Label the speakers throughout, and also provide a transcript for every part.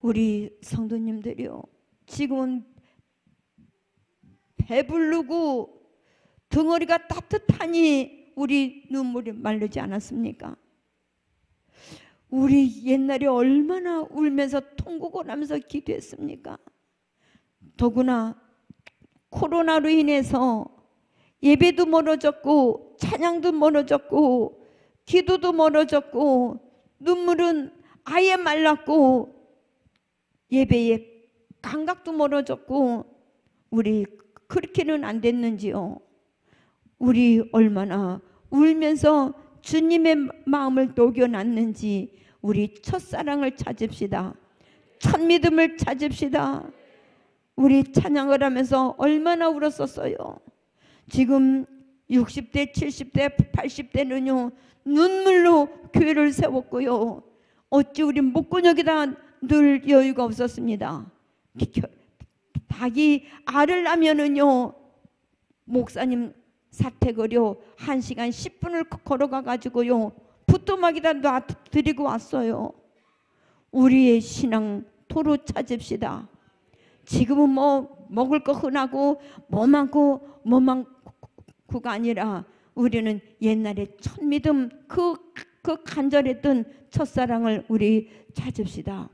Speaker 1: 우리 성도님들이요, 지금은 배부르고 덩어리가 따뜻하니 우리 눈물이 마르지 않았습니까? 우리 옛날에 얼마나 울면서 통곡을 하면서 기도했습니까? 더구나 코로나로 인해서 예배도 멀어졌고 찬양도 멀어졌고 기도도 멀어졌고 눈물은 아예 말랐고 예배의 감각도 멀어졌고 우리 그렇게는 안 됐는지요? 우리 얼마나 울면서 주님의 마음을 녹여놨는지 우리 첫사랑을 찾읍시다. 첫 믿음을 찾읍시다. 우리 찬양을 하면서 얼마나 울었었어요. 지금 60대, 70대, 80대는요 눈물로 교회를 세웠고요. 어찌 우리 목구멍에다 늘 여유가 없었습니다. 닭이 알을 낳으면은요 목사님 사택을요 1시간 10분을 걸어가 가지고요 부뚜막에다 놔드리고 왔어요. 우리의 신앙 도로 찾읍시다. 지금은 뭐 먹을 거 흔하고 뭐 많고가 아니라 우리는 옛날에 첫 믿음 그 간절했던 첫사랑을 우리 찾읍시다.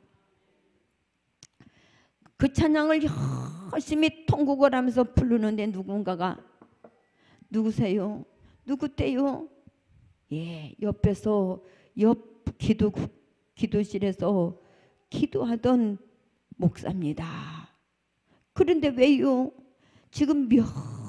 Speaker 1: 그 찬양을 열심히 통곡을 하면서 부르는데 누군가가 누구세요? 누구때요? 예, 옆에서 옆 기도실에서 기도하던 목사입니다. 그런데 왜요? 지금 몇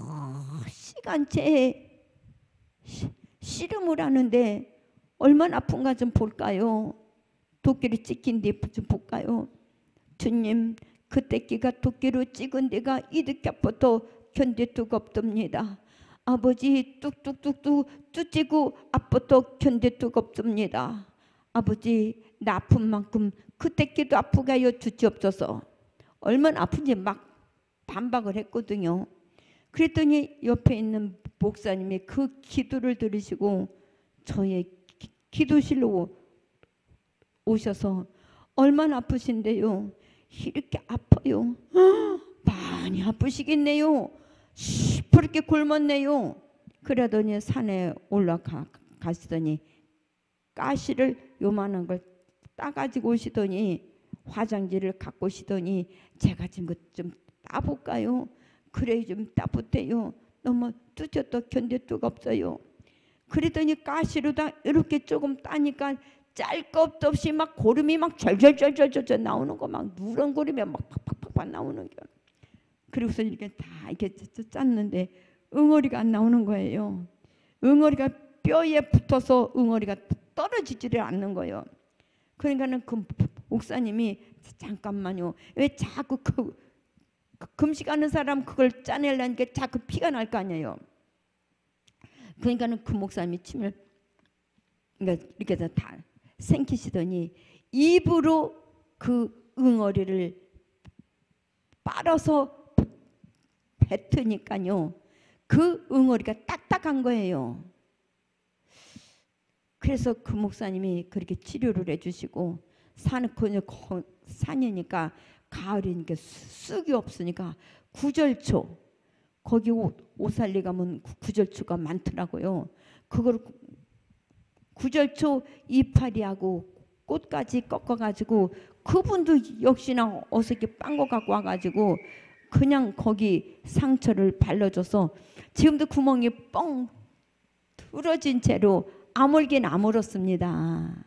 Speaker 1: 시간째 씨름을 하는데 얼마나 아픈가 좀 볼까요? 도끼로 찍힌 데 좀 볼까요? 주님, 그때 끼가 도끼로 찍은 데가 이득값부터 견딜 수가 없답니다. 아버지, 뚝뚝뚝뚝 쭈찌고 앞부터 견딜 수가 없습니다. 아버지, 나 아픈 만큼 그때 끼도 아프게 하여 주시옵소서. 얼마나 아픈지 막 반박을 했거든요. 그랬더니 옆에 있는 목사님이 그 기도를 들으시고 저의 기도실로 오셔서 얼마나 아프신데요? 이렇게 아파요. 많이 아프시겠네요. 시퍼렇게 굶었네요. 그러더니 산에 올라가시더니 가시를 요만한 걸 따가지고 오시더니 화장지를 갖고 오시더니 제가 지금 좀 따볼까요? 그래 좀 따붙대요. 너무 뚜져도 견딜 수가 없어요. 그랬더니 가시로 다 이렇게 조금 따니까 짤 것도 없이 막 고름이 막 절절절절절 나오는 거 막 누런 고름이 막 팍팍팍 나오는 거. 그리고서 이렇게 다 이렇게 짰는데 응어리가 안 나오는 거예요. 응어리가 뼈에 붙어서 응어리가 떨어지지를 않는 거예요. 그러니까는 그 목사님이 잠깐만요. 왜 자꾸 그 금식하는 사람 그걸 짜내려니까 자꾸 피가 날 거 아니에요. 그러니까는 그 목사님이 침을 이렇게 다 생기시더니 입으로 그 응어리를 빨아서 뱉으니까요 그 응어리가 딱딱한 거예요. 그래서 그 목사님이 그렇게 치료를 해주시고 산이니까 가을이니까 쑥이 없으니까 구절초 거기 오살리 가면 구절초가 많더라고요. 그걸 구절초 이파리하고 꽃까지 꺾어가지고 그분도 역시나 어떻게 빤 거 갖고 와가지고 그냥 거기 상처를 발라줘서 지금도 구멍이 뻥 뚫어진 채로 아물긴 아물었습니다.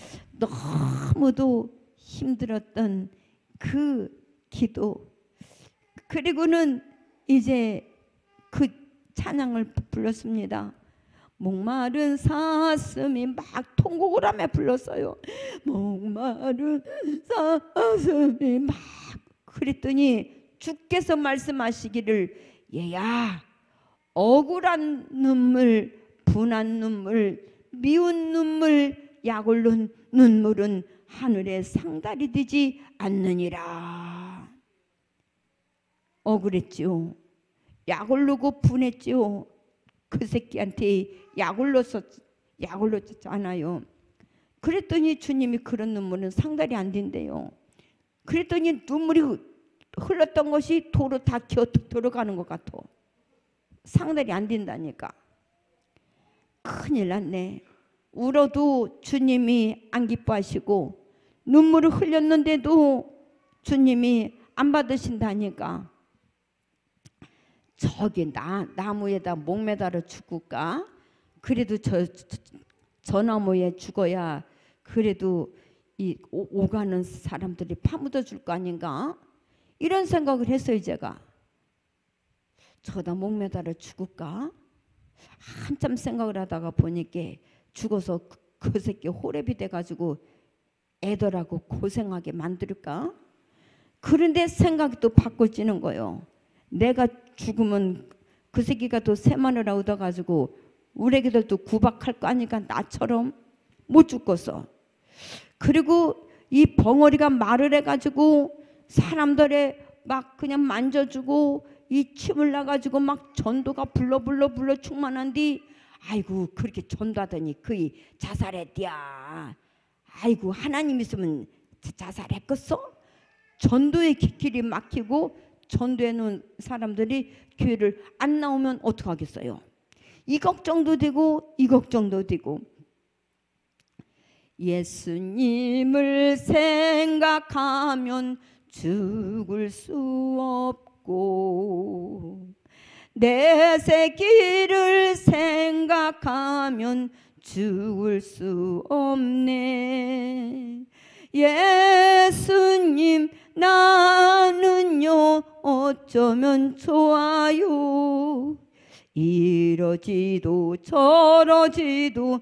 Speaker 1: 너무도 힘들었던 그 기도. 그리고는 이제 그 찬양을 불렀습니다. 목마른 사슴이 막 통곡을 하며 불렀어요. 목마른 사슴이 막 그랬더니 주께서 말씀하시기를 얘야 억울한 눈물 분한 눈물 미운 눈물 약올른 눈물은 하늘에 상달이 되지 않느니라. 억울했지요. 약올르고 분했지요. 그 새끼한테 약올렸잖아요. 그랬더니 주님이 그런 눈물은 상달이 안 된대요. 그랬더니 눈물이 흘렀던 것이 도로 다 기어 들어가는 것 같아. 상달이 안 된다니까. 큰일 났네. 울어도 주님이 안 기뻐하시고 눈물을 흘렸는데도 주님이 안 받으신다니까. 저기 나무에다 목매달아 죽을까? 그래도 저 나무에 죽어야 그래도 이 오가는 사람들이 파묻어 줄 거 아닌가? 이런 생각을 했어요. 제가 저다 목매달아 죽을까? 한참 생각을 하다가 보니까 죽어서 그 새끼 호랩이 돼가지고 애들하고 고생하게 만들까? 그런데 생각이 또 바꿔지는 거예요. 내가 죽으면 그 새끼가 또 새마누라 얻어가지고 우리 애기들도 구박할 거 아니까 나처럼 못 죽겠어. 그리고 이 벙어리가 말을 해가지고 사람들의 막 그냥 만져주고 이 침을 나가지고 막 전도가 불러 충만한디 아이고 그렇게 전도하더니 그이 자살했디야. 아이고 하나님 있으면 자살했겠어? 전도의 길이 막히고 전도해 놓은 사람들이 교회를 안 나오면 어떡하겠어요? 이 걱정도 되고 이 걱정도 되고. 예수님을 생각하면 죽을 수 없고 내 새끼를 생각하면 죽을 수 없네. 예수님 나는요 어쩌면 좋아요. 이러지도 저러지도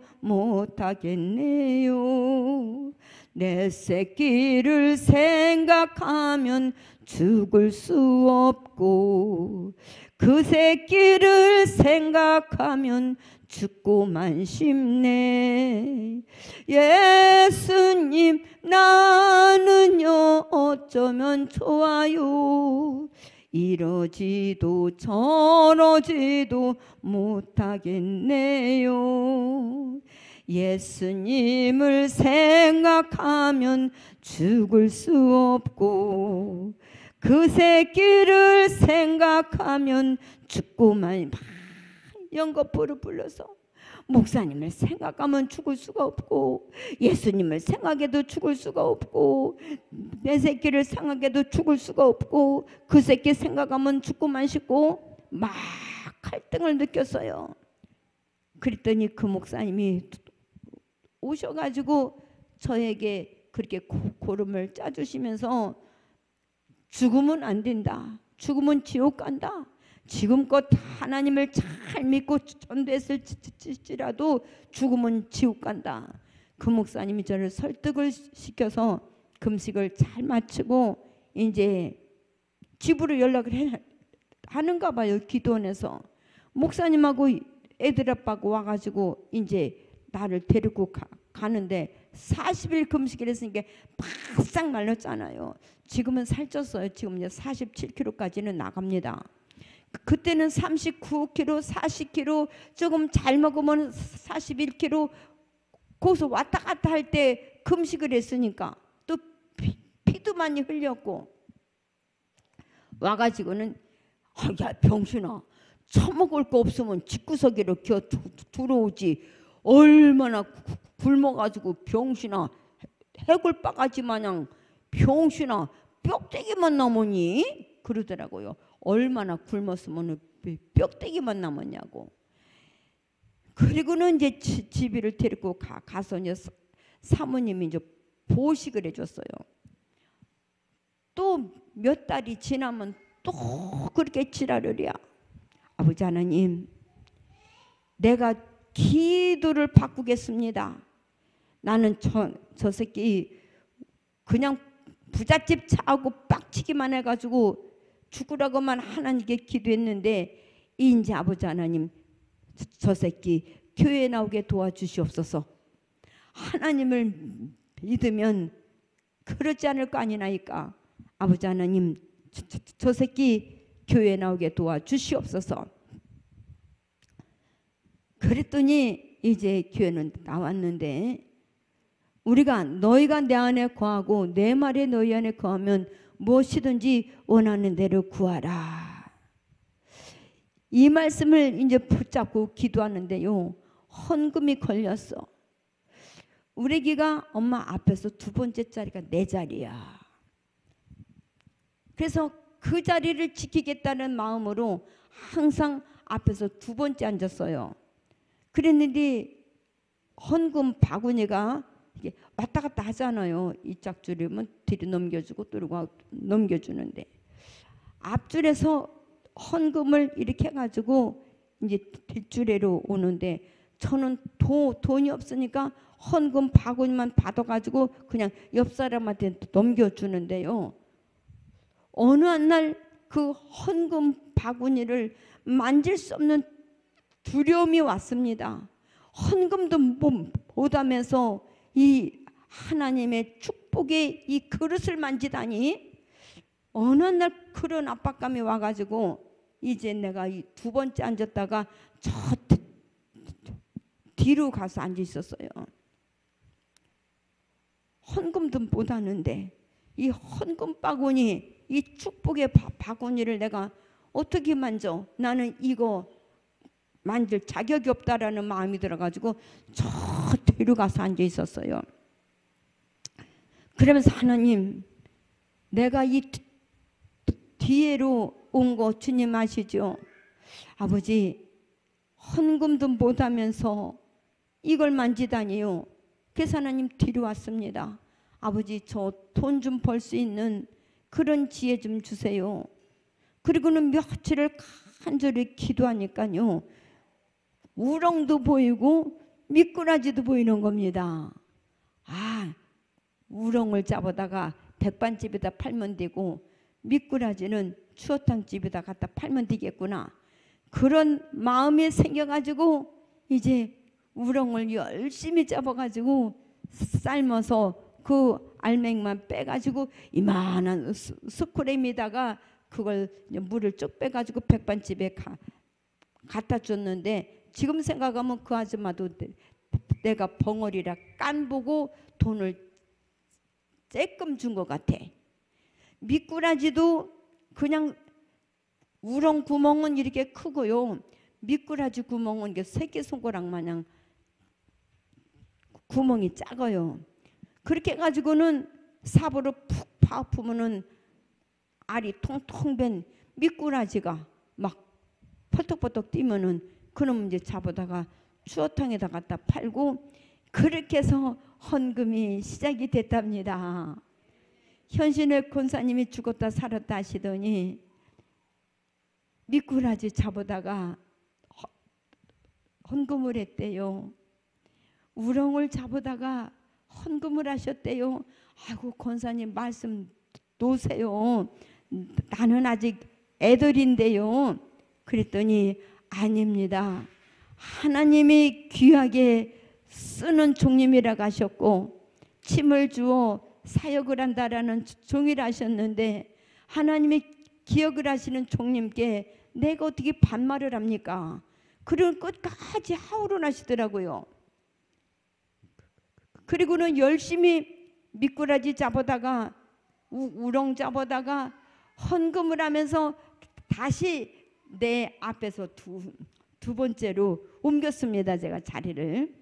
Speaker 1: 못하겠네요. 내 새끼를 생각하면 죽을 수 없고 그 새끼를 생각하면 죽고만 싶네. 예수님 나는요 어쩌면 좋아요. 이러지도 저러지도 못하겠네요. 예수님을 생각하면 죽을 수 없고 그 새끼를 생각하면 죽고만. 막 연거푸를 불러서 목사님을 생각하면 죽을 수가 없고 예수님을 생각해도 죽을 수가 없고 내 새끼를 생각해도 죽을 수가 없고 그 새끼 생각하면 죽고만 싶고 막 갈등을 느꼈어요. 그랬더니 그 목사님이 오셔가지고 저에게 그렇게 고름을 짜주시면서 죽으면 안 된다. 죽으면 지옥 간다. 지금껏 하나님을 잘 믿고 전도했을지라도 죽으면 지옥 간다. 그 목사님이 저를 설득을 시켜서 금식을 잘 마치고 이제 집으로 연락을 하는가 봐요. 기도원에서. 목사님하고 애들 아빠가 와가지고 이제 나를 데리고 가는데 40일 금식을 했으니까 바싹 말랐잖아요. 지금은 살쪘어요. 지금 이제 47kg까지는 나갑니다. 그때는 39kg, 40kg, 조금 잘 먹으면 41kg, 거기서 왔다 갔다 할 때 금식을 했으니까 또 피도 많이 흘렸고 와가지고는 야 병신아, 처먹을 거 없으면 집구석으로 기어 들어오지. 얼마나 굶어가지고 병신아, 해골바가지 마냥 병신아 뼈대기만 남으니? 그러더라고요. 얼마나 굶었으면 뼈대기만 남았냐고. 그리고는 이제 집이를 데리고 가서 이제 사모님이 이제 보식을 해줬어요. 또 몇 달이 지나면 또 그렇게 지랄을이야. 아버지 하나님, 내가 기도를 바꾸겠습니다. 나는 저 새끼 그냥 부잣집 차하고 빡치기만 해가지고 죽으라고만 하나님께 기도했는데 이제 아버지 하나님 저 새끼 교회에 나오게 도와주시옵소서. 하나님을 믿으면 그렇지 않을 거 아니나이까. 아버지 하나님 저 새끼 교회에 나오게 도와주시옵소서. 그랬더니 이제 교회는 나왔는데 너희가 내 안에 거하고 내 말에 너희 안에 거하면 무엇이든지 원하는 대로 구하라. 이 말씀을 이제 붙잡고 기도하는데요, 헌금이 걸렸어. 우리 애기가 엄마 앞에서 두 번째 자리가 내 자리야. 그래서 그 자리를 지키겠다는 마음으로 항상 앞에서 두 번째 앉았어요. 그랬는데 헌금 바구니가 이게 왔다 갔다 하잖아요. 이 짝줄이면 뒤로 넘겨주고 또 넘겨주는데, 앞줄에서 헌금을 이렇게 해가지고 이제 뒷줄에로 오는데, 저는 돈이 없으니까 헌금 바구니만 받아가지고 그냥 옆 사람한테 넘겨주는데요, 어느 한 날 그 헌금 바구니를 만질 수 없는 두려움이 왔습니다. 헌금도 못하면서 이 하나님의 축복의 이 그릇을 만지다니, 어느 날 그런 압박감이 와가지고 이제 내가 이 두 번째 앉았다가 저 뒤로 가서 앉아 있었어요. 헌금도 못하는데 이 헌금 바구니, 이 축복의 바구니를 내가 어떻게 만져? 나는 이거 만질 자격이 없다라는 마음이 들어가지고 저 뒤로 가서 앉아 있었어요. 그러면서 하나님, 내가 이 뒤에로 온 거 주님 아시죠? 아버지, 헌금도 못하면서 이걸 만지다니요. 그래서 하나님 뒤로 왔습니다. 아버지, 저 돈 좀 벌 수 있는 그런 지혜 좀 주세요. 그리고는 며칠을 간절히 기도하니까요, 우렁도 보이고 미꾸라지도 보이는 겁니다. 아, 우렁을 잡아다가 백반집에다 팔면 되고 미꾸라지는 추어탕집에다 갖다 팔면 되겠구나, 그런 마음이 생겨가지고 이제 우렁을 열심히 잡아가지고 삶아서 그 알맹이만 빼가지고 이만한 스크램에다가 그걸 물을 쭉 빼가지고 백반집에 갖다 줬는데, 지금 생각하면 그 아줌마도 내가 벙어리라 깐보고 돈을 쬐끔 준 것 같아. 미꾸라지도 그냥 우렁 구멍은 이렇게 크고요, 미꾸라지 구멍은 이게 새끼손가락 마냥 구멍이 작아요. 그렇게 해가지고는 삽으로 푹 파푸면은 알이 통통 밴 미꾸라지가 막 펄떡펄떡 뛰면은 그놈 이제 잡아다가 추어탕에다 갖다 팔고, 그렇게 해서 헌금이 시작이 됐답니다. 현신의 권사님이 죽었다 살았다 하시더니 미꾸라지 잡아다가 헌금을 했대요. 우렁을 잡아다가 헌금을 하셨대요. 아이고, 권사님 말씀 놓으세요. 나는 아직 애들인데요. 그랬더니 아닙니다. 하나님이 귀하게 쓰는 종님이라고 하셨고 침을 주어 사역을 한다라는 종이라 하셨는데, 하나님이 기억을 하시는 종님께 내가 어떻게 반말을 합니까? 그런 끝까지 하울을 하시더라고요. 그리고는 열심히 미꾸라지 잡아다가 우렁 잡아다가 헌금을 하면서 다시 내 앞에서 두 번째로 옮겼습니다. 제가 자리를.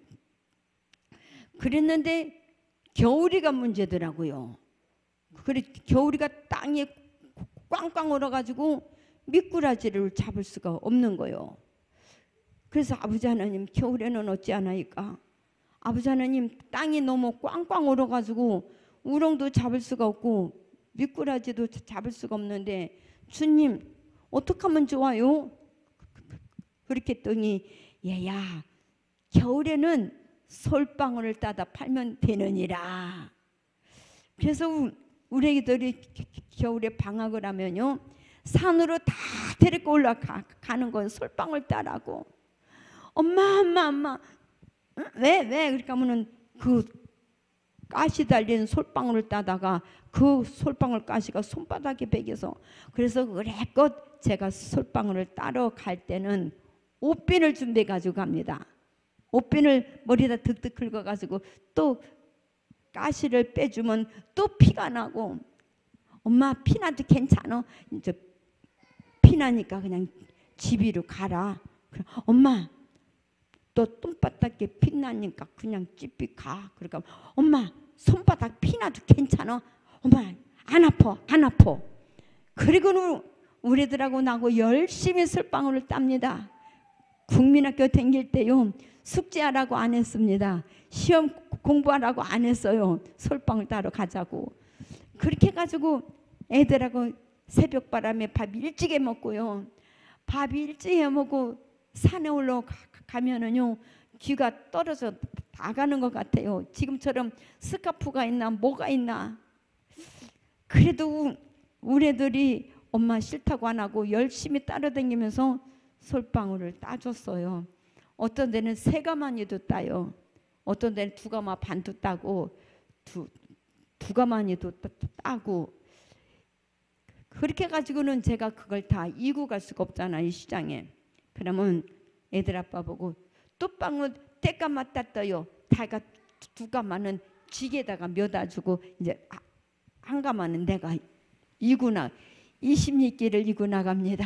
Speaker 1: 그랬는데 겨울이가 문제더라고요. 그래 겨울이가 땅에 꽝꽝 얼어가지고 미꾸라지를 잡을 수가 없는 거예요. 그래서 아버지 하나님, 겨울에는 어찌하나이까? 아버지 하나님, 땅이 너무 꽝꽝 얼어가지고 우렁도 잡을 수가 없고 미꾸라지도 잡을 수가 없는데 주님 어떻게 하면 좋아요? 그렇게 했더니 얘야, 겨울에는 솔방울을 따다 팔면 되느니라. 그래서 우리 애들이 겨울에 방학을 하면요, 산으로 다 데리고 올라가는 건 솔방울 따라고. 엄마 왜? 그러니까 하면은 그 가시 달린 솔방울을 따다가 그 솔방울 가시가 손바닥에 베겨서, 그래서 그래껏 제가 솔방울을 따러 갈 때는 옷빈을 준비해 가지고 갑니다. 옷빈을 머리에다 득득 긁어 가지고 또 가시를 빼주면 또 피가 나고, 엄마 피나도 괜찮아. 이제 피나니까 그냥 집으로 가라. 엄마 또 똥바닥에 피나니까 그냥 집이 가. 그러니까 엄마 손바닥 피나도 괜찮아. 엄마 안 아파 안 아파. 그리고는 우리들하고 나고 열심히 솔방울을 땁니다. 국민학교 다닐 때요 숙제하라고 안 했습니다. 시험 공부하라고 안 했어요. 솔방울 따러 가자고. 그렇게 해가지고 애들하고 새벽바람에 밥 일찍 해 먹고요. 밥 일찍 해 먹고 산에 올라가면은요 귀가 떨어져 나가는 것 같아요. 지금처럼 스카프가 있나 뭐가 있나. 그래도 우리 애들이 엄마 싫다고 안 하고 열심히 따라다니면서 솔방울을 따줬어요. 어떤 데는 세 가마니도 따요. 어떤 데는 두 가마 반도 따고 두 가마니도 따고. 그렇게 가지고는 제가 그걸 다 이고 갈 수가 없잖아 이 시장에. 그러면 애들 아빠 보고 뚜방울 떼가마 땄어요. 다가 두 가마는 쥐게다가 몇아 주고 이제 한 가마는 내가 이고 나 20리끼를 이고 나갑니다.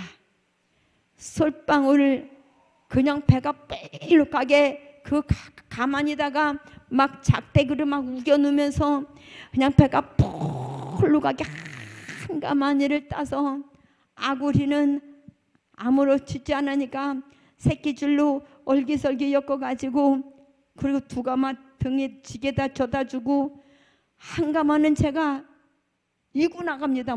Speaker 1: 솔방울을 그냥 배가 뺄로 가게 그 가만히다가 막 작대기로 막 우겨 넣으면서 그냥 배가 폴로 가게 한 가마니를 따서 아구리는 아무렇지 않으니까 새끼줄로 얼기설기 엮어가지고 그리고 두 가마 등에 지게다 져다 주고 한 가마는 제가 이고 나갑니다.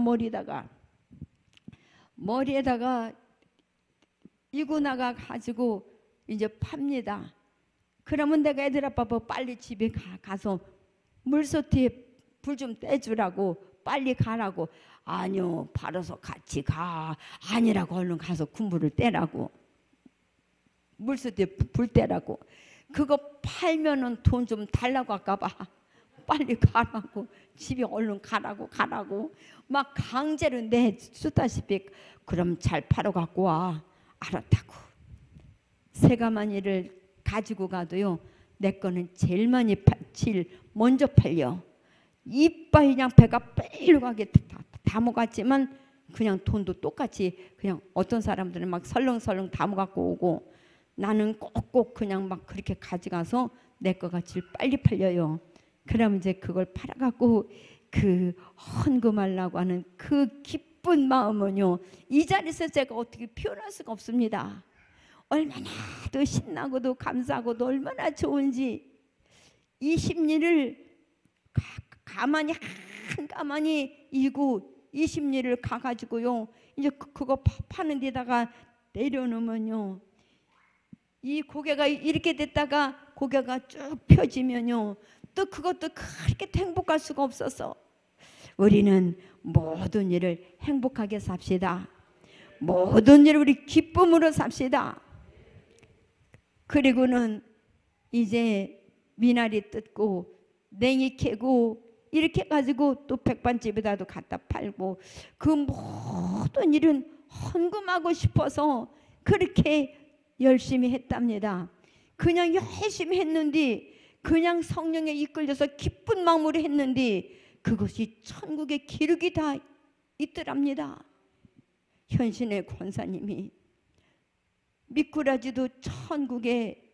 Speaker 1: 머리에다가 이고 나가 가지고 이제 팝니다. 그러면 내가 애들 아빠 보고 빨리 집에 가서 물소티에 불 좀 떼주라고 빨리 가라고. 아니요 팔아서 같이 가. 아니라고 얼른 가서 군불을 떼라고. 물소티에 불 떼라고. 그거 팔면은 돈 좀 달라고 할까봐 빨리 가라고. 집에 얼른 가라고 막 강제로 내주다시피. 그럼 잘 팔아 갖고 와. 알았다고. 세가마니를 가지고 가도요 내 거는 제일 먼저 팔려. 이빨 그냥 배가 빼로 가게 다 먹었지만 그냥 돈도 똑같이 그냥 어떤 사람들은 막 설렁설렁 다 먹고 오고 나는 꼭꼭 그냥 막 그렇게 가져가서 내 거가 제일 빨리 팔려요. 그럼 이제 그걸 팔아갖고 그 헌금하려고 하는 그 기쁜 마음은요 이 자리에서 제가 어떻게 표현할 수가 없습니다. 얼마나 더 신나고도 감사하고도 얼마나 좋은지 이 심리를 가만히 이고 이 심리를 가가지고요 이제 그거 파는 데다가 내려놓으면요 이 고개가 이렇게 됐다가 고개가 쭉 펴지면요 또 그것도 그렇게 행복할 수가 없어서 우리는 모든 일을 행복하게 삽시다. 모든 일을 우리 기쁨으로 삽시다. 그리고는 이제 미나리 뜯고 냉이 캐고 이렇게 해가지고 또 백반집에다도 갖다 팔고 그 모든 일은 헌금하고 싶어서 그렇게 열심히 했답니다. 그냥 열심히 했는데 그냥 성령에 이끌려서 기쁜 마음으로 했는데 그것이 천국의 기록이 다 있더랍니다. 현신의 권사님이 미꾸라지도 천국에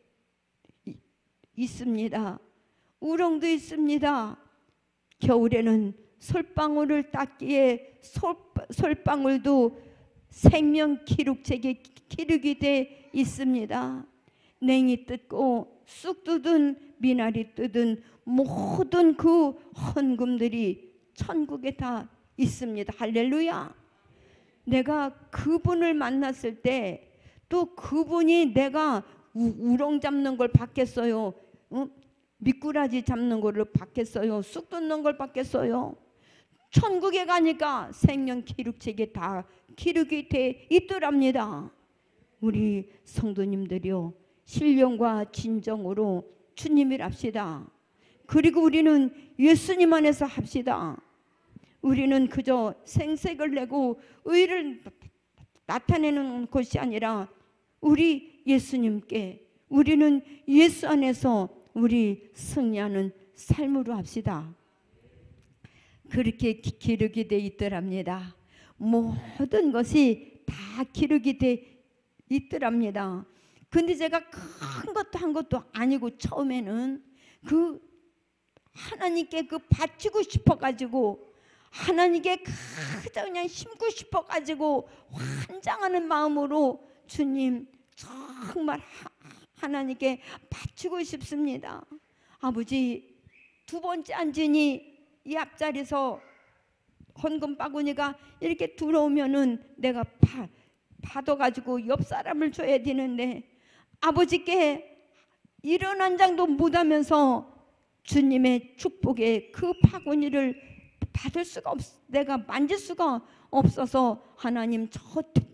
Speaker 1: 있습니다. 우렁도 있습니다. 겨울에는 솔방울을 닦기에 솔방울도 생명 기록책에 기록이 돼 있습니다. 냉이 뜯고 쑥 뜯은 미나리 뜯은 모든 그 헌금들이 천국에 다 있습니다. 할렐루야. 내가 그분을 만났을 때 또 그분이 내가 우렁 잡는 걸 받겠어요? 미꾸라지 잡는 거를 받겠어요? 쑥 뜯는 걸 받겠어요? 천국에 가니까 생명 기록책에 다 기록이 돼 있더랍니다. 우리 성도님들이요 신령과 진정으로 주님을 합시다. 그리고 우리는 예수님 안에서 합시다. 우리는 그저 생색을 내고 의를 나타내는 것이 아니라 우리 예수님께 우리는 예수 안에서 우리 승리하는 삶으로 합시다. 그렇게 기록이 돼 있더랍니다. 모든 것이 다 기록이 돼 있더랍니다. 근데 제가 큰 것도 한 것도 아니고 처음에는 그 하나님께 그 바치고 싶어가지고 하나님께 그저 그냥 심고 싶어가지고 환장하는 마음으로 주님 정말 하나님께 바치고 싶습니다. 아버지, 두 번째 앉으니 이 앞자리에서 헌금 바구니가 이렇게 들어오면은 내가 받아가지고 옆 사람을 줘야 되는데 아버지께 이런 한 장도 못하면서 주님의 축복의 그 바구니를 받을 수가 내가 만질 수가 없어서 하나님 저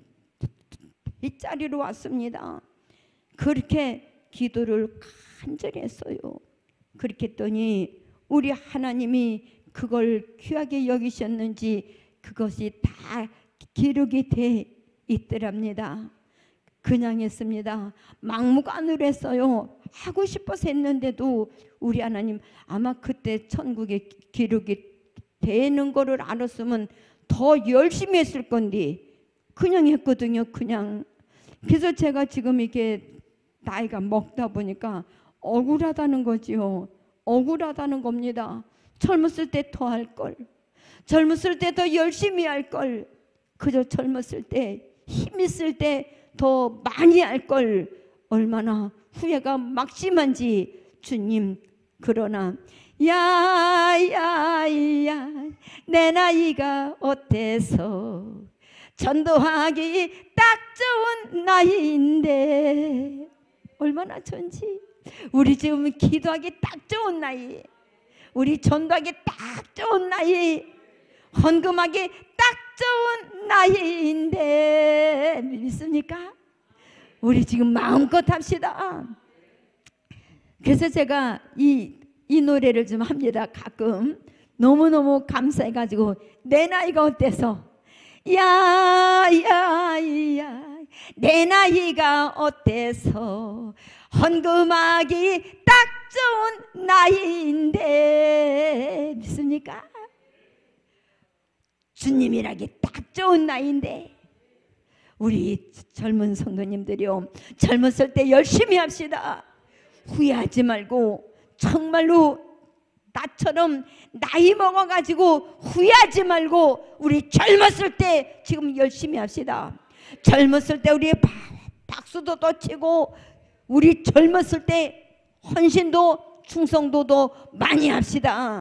Speaker 1: 뒷자리로 왔습니다. 그렇게 기도를 간절히 했어요. 그렇게 했더니 우리 하나님이 그걸 귀하게 여기셨는지 그것이 다 기록이 돼 있더랍니다. 그냥 했습니다. 막무가내로 했어요. 하고 싶어서 했는데도 우리 하나님 아마 그때 천국에 기록이 되는 거를 알았으면 더 열심히 했을 건데 그냥 했거든요. 그냥. 그래서 제가 지금 이게 나이가 먹다 보니까 억울하다는 거지요. 억울하다는 겁니다. 젊었을 때 더 할 걸, 젊었을 때 더 열심히 할 걸, 그저 젊었을 때 힘 있을 때 더 많이 할 걸, 얼마나 후회가 막심한지 주님. 그러나 야야야 내 나이가 어때서 전도하기 딱 좋은 나이인데 얼마나 좋은지. 우리 지금 기도하기 딱 좋은 나이, 우리 전도하기 딱 좋은 나이, 헌금하기 딱 좋은 나이인데 믿습니까? 우리 지금 마음껏 합시다. 그래서 제가 이 노래를 좀 합니다. 가끔 너무너무 감사해가지고 내 나이가 어때서 야야야 내 나이가 어때서 헌금하기 딱 좋은 나이인데 믿습니까? 주님이라기 딱 좋은 나이인데 우리 젊은 성도님들이요, 젊었을 때 열심히 합시다. 후회하지 말고 정말로 나처럼 나이 먹어가지고 후회하지 말고 우리 젊었을 때 지금 열심히 합시다. 젊었을 때 우리 박수도 더 치고 우리 젊었을 때 헌신도 충성도도 많이 합시다.